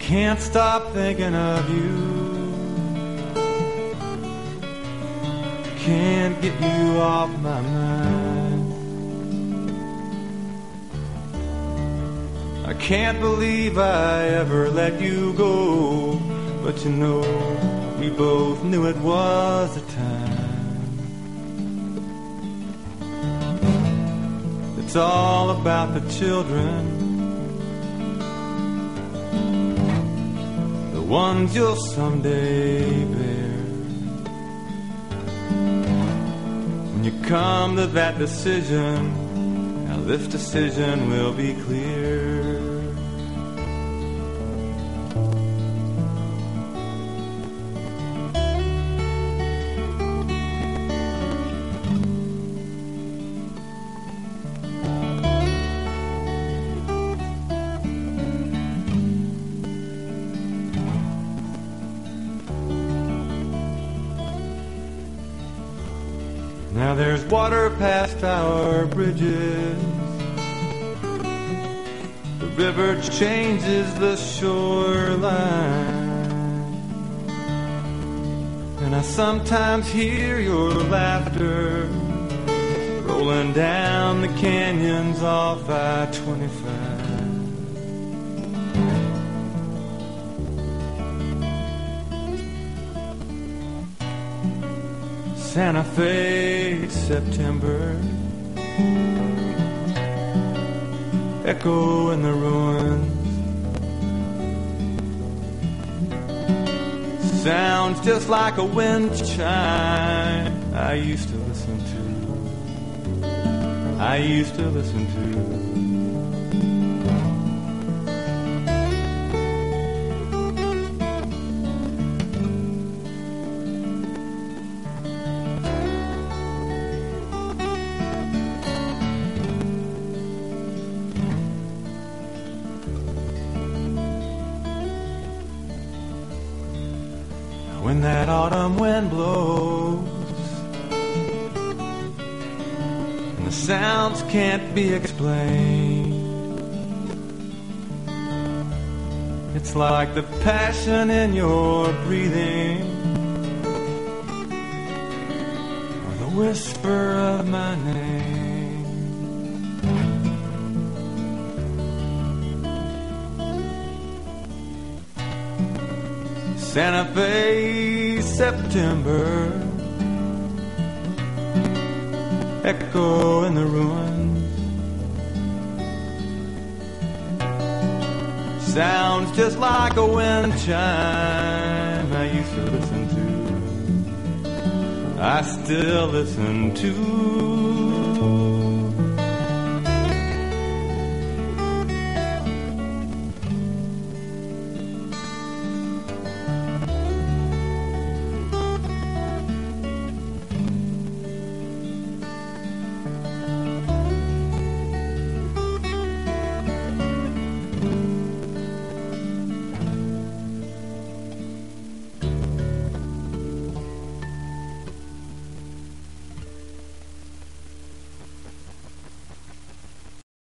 can't stop thinking of you. Can't get you off my mind. I can't believe I ever let you go, but you know, we both knew it was the time. It's all about the children, the ones you'll someday bear. When you come to that decision, now this decision will be clear. Now there's water past our bridges, the river changes the shoreline, and I sometimes hear your laughter rolling down the canyons off I-25. Santa Fe, September, echo in the ruins, sounds just like a wind chime I used to listen to. When that autumn wind blows and the sounds can't be explained, it's like the passion in your breathing or the whisper of my name. Santa Fe, September, echo in the ruins, sounds just like a wind chime I used to listen to, I still listen to.